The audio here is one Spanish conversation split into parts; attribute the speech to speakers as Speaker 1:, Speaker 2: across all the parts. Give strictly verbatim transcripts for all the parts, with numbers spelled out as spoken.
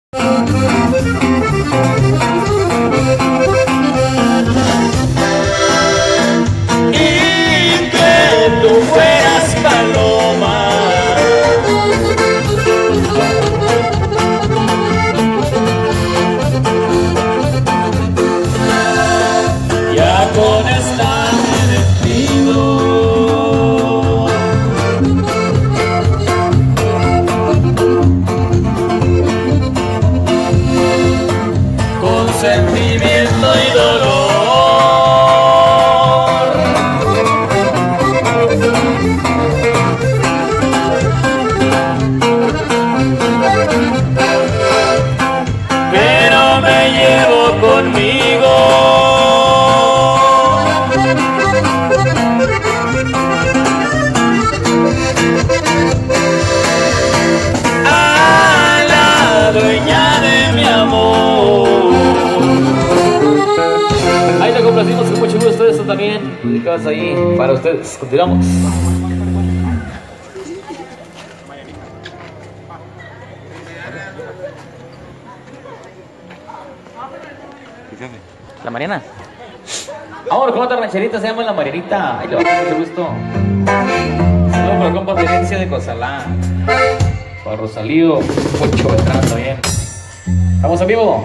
Speaker 1: Y que tú fueras paloma, ya con esta me despido. Con sentimiento y dolor, pero me llevo conmigo a la dueña de mi amor. Ahí te complacimos con mucho gusto, esto también dedicados ahí para ustedes. Continuamos. La Mariana. Ahora con otra rancherita, se llama La Marianita. Ahí le va con mucho gusto. Saludos por la compa Terencia de Cozalá, para Rosalío, Pocho Beltrán también. Estamos en vivo.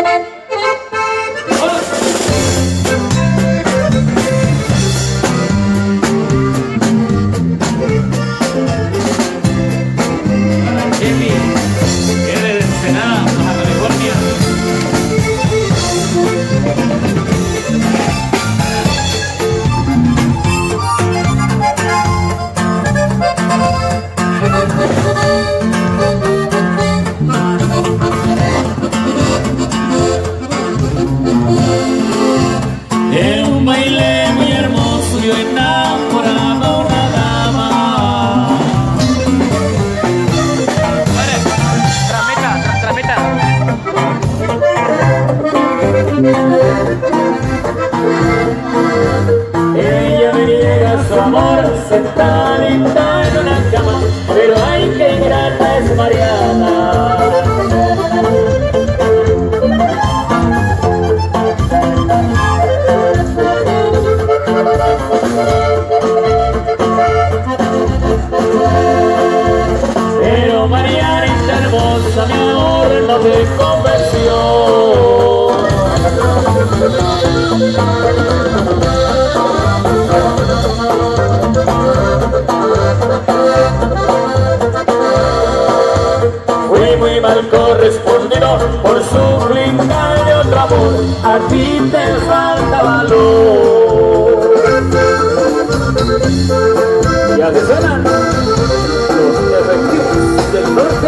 Speaker 1: Chemi, que de Ensenada, Baja California. En un baile muy hermoso yo enamoraba a una dama. Vale, trameta, tra trameta. Ella me niega su amor, sentadita en una cama, pero ay que ingrata es Mariana. Pero Marianita hermosa, mi amor, no te convenció. Fui muy mal correspondido por suplicar de otro amor, a ti te falta valor. Ya te suenan los efectivos del norte.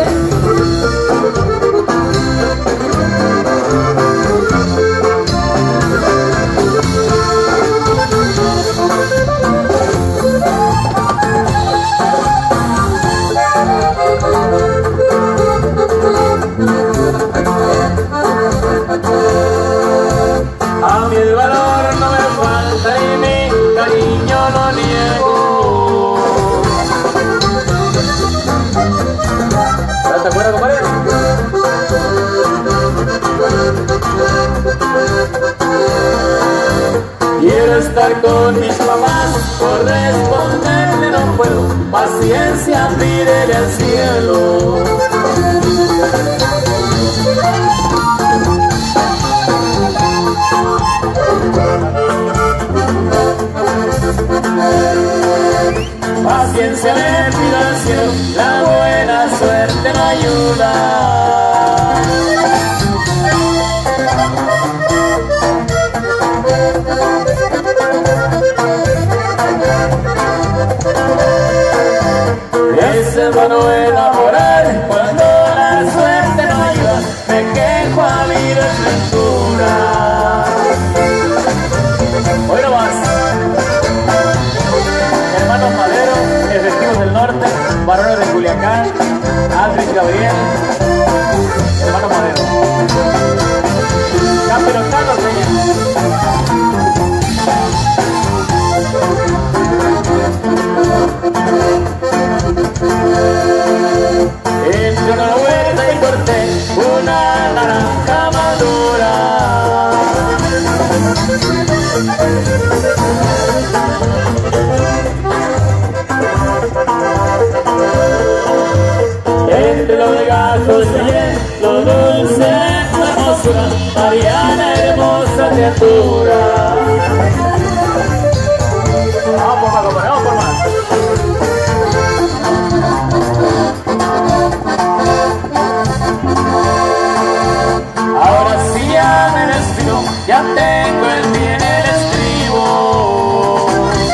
Speaker 1: A mí el valor no me falta y mi cariño no niego. ¿Te acuerdas, compadre? Quiero estar con mis papás, corresponderle no puedo. Paciencia, mírele al cielo. Paciencia le pido al cielo, la buena suerte me ayuda. Es bueno enamorar cuando la suerte no ayuda, me quejo a mi desventura. Hoy no más. Hermanos Madero, efectivos del norte, varones de Culiacán, Aldrich Gabriel, hermano Madero. Campeonato Peña. naranja madura. Entre los legajos y lo dulce de tu hermosura, Mariana, hermosa criatura. Vamos por más, compadre, vamos por más. Ahora sí ya me despido, ya tengo el pie en el estribo.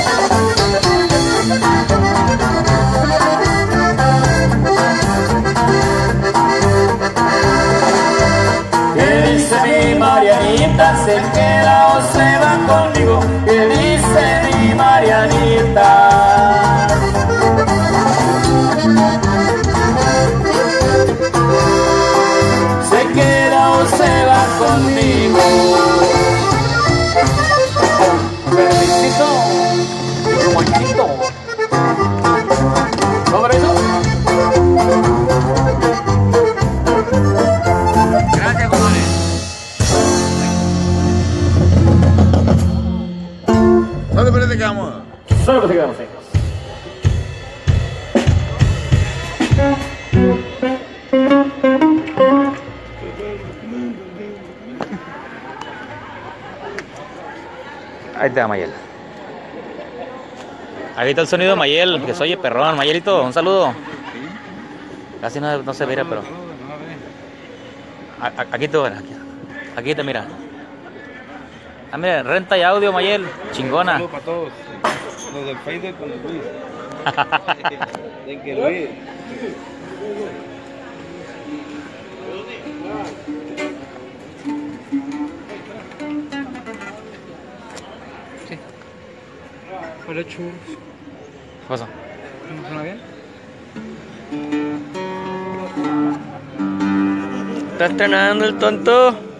Speaker 1: ¿Qué dice mi Marianita? ¿Se queda o se va conmigo? ¿Qué dice mi Marianita? ¿Se queda o se va conmigo? Felicito, Monchito. ¿Sobre eso? Gracias, compadre.
Speaker 2: ¿Dónde parece que quedamos?
Speaker 1: Solo que se quedamos secos. Ahí está Mayel. Ahí está el sonido de Mayel, que se oye perrón. Mayelito, un saludo. Casi no, no se mira, pero... A, a, aquí te aquí, aquí te mira. Ah, mira, renta y audio, Mayel. Chingona.
Speaker 2: Saludos para todos. Los del Facebook con Luis. De que Luis.
Speaker 3: Sí. Hola, churros.
Speaker 1: ¿Qué pasó?
Speaker 3: ¿No suena bien?
Speaker 4: ¿Estás estrenando el tonto?